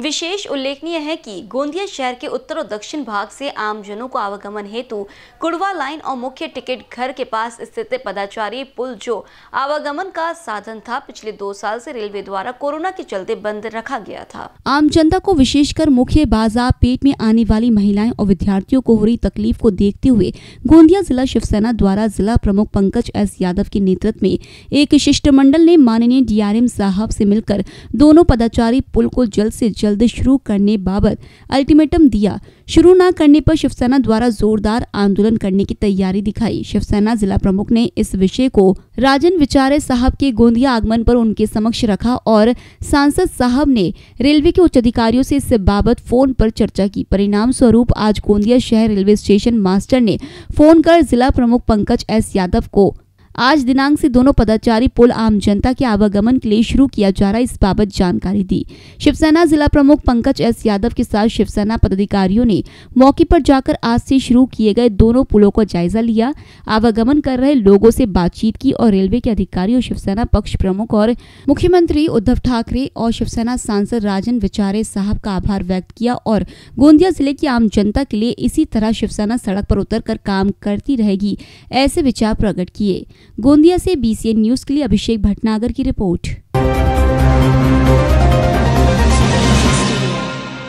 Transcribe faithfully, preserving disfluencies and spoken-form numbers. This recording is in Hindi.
विशेष उल्लेखनीय है कि गोंदिया शहर के उत्तर और दक्षिण भाग से आमजनों को आवागमन हेतु कुड़वा लाइन और मुख्य टिकट घर के पास स्थित पदाचारी पुल जो आवागमन का साधन था, पिछले दो साल से रेलवे द्वारा कोरोना के चलते बंद रखा गया था। आम जनता को विशेषकर मुख्य बाजार पेट में आने वाली महिलाएं और विद्यार्थियों को हो रही तकलीफ को देखते हुए गोंदिया जिला शिवसेना द्वारा जिला प्रमुख पंकज एस यादव के नेतृत्व में एक शिष्टमंडल ने माननीय डीआरएम साहब से मिलकर दोनों पदाचारी पुल को जल्द से जल्द शुरू करने बाबत अल्टीमेटम दिया। शुरू न करने पर शिवसेना द्वारा जोरदार आंदोलन करने की तैयारी दिखाई। शिवसेना जिला प्रमुख ने इस विषय को राजन विचारे साहब के गोंदिया आगमन पर उनके समक्ष रखा और सांसद साहब ने रेलवे के उच्च अधिकारियों से इस बाबत फोन पर चर्चा की। परिणाम स्वरूप आज गोंदिया शहर रेलवे स्टेशन मास्टर ने फोन कर जिला प्रमुख पंकज एस यादव को आज दिनांक से दोनों पदाचारी पुल आम जनता के आवागमन के लिए शुरू किया जा रहा है, इस बाबत जानकारी दी। शिवसेना जिला प्रमुख पंकज एस यादव के साथ शिवसेना पदाधिकारियों ने मौके पर जाकर आज से शुरू किए गए दोनों पुलों का जायजा लिया, आवागमन कर रहे लोगों से बातचीत की और रेलवे के अधिकारियों, शिवसेना पक्ष प्रमुख और मुख्यमंत्री उद्धव ठाकरे और शिवसेना सांसद राजन विचारे साहब का आभार व्यक्त किया और गोंदिया जिले की आम जनता के लिए इसी तरह शिवसेना सड़क पर उतर कर काम करती रहेगी, ऐसे विचार प्रकट किए। गोंदिया से बीसीएन न्यूज के लिए अभिषेक भटनागर की रिपोर्ट।